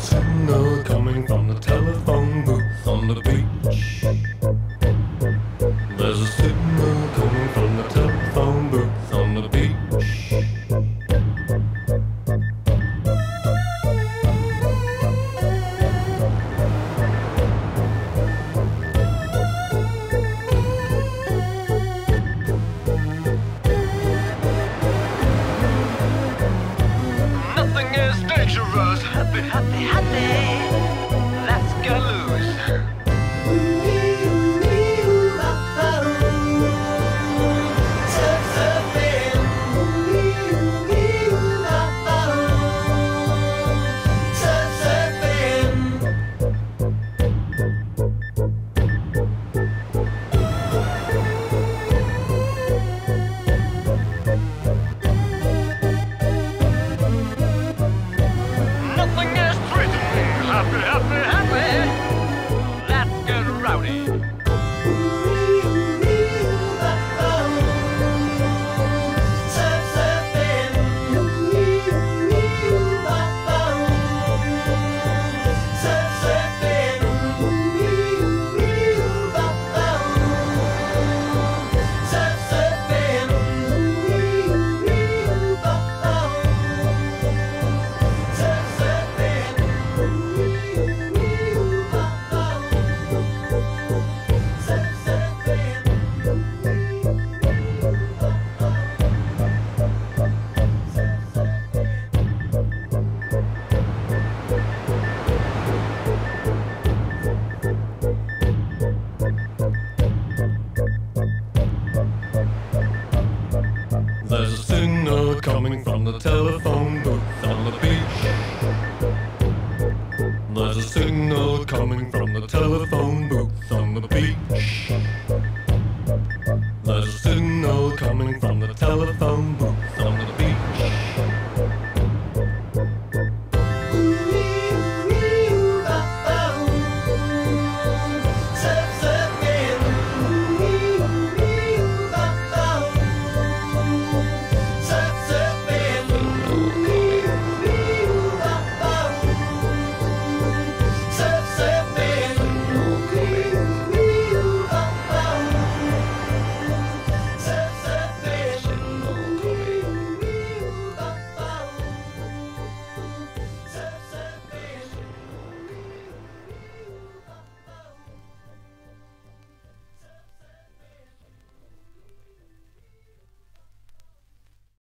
signal coming from the telephone booth on the beach. There's a signal coming from the telephone booth on the beach. Nothing is dangerous. Happy, happy, happy. Let's get loose. Nothing is threatening. Happy, happy, happy. Let's get rowdy. There's a signal coming from the telephone booth on the beach. There's a signal coming from the telephone booth